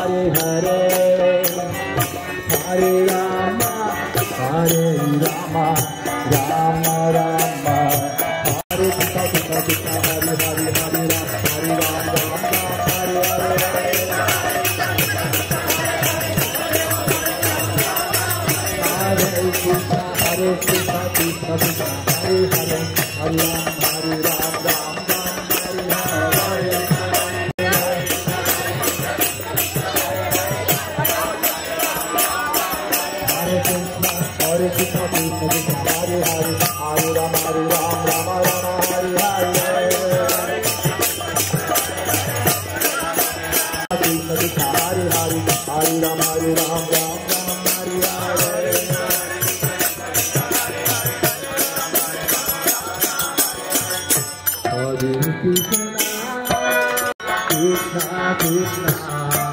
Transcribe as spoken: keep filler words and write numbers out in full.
Hare Hare, Hare Rama, Hare Rama, Rama Rama, Hare Krishna, Krishna Krishna, Hare Hare, Hare Rama, Hare Rama, Rama Rama, Hare Hare. Hare Krishna, Hare Krishna, Krishna Krishna, Hare Hare, Hare Rama, Hare Rama, Rama Rama, Hare Hare. Hare Krishna, Krishna Krishna, Hare Hare, Hare Rama, Hare Rama, Rama Rama, Hare Hare. Krishna Krishna, Hare Hare, Hare Rama, Hare Rama, Rama Rama, Hare Hare. Hare Krishna, Krishna Krishna.